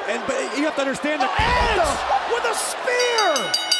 But you have to understand that Edge with a spear!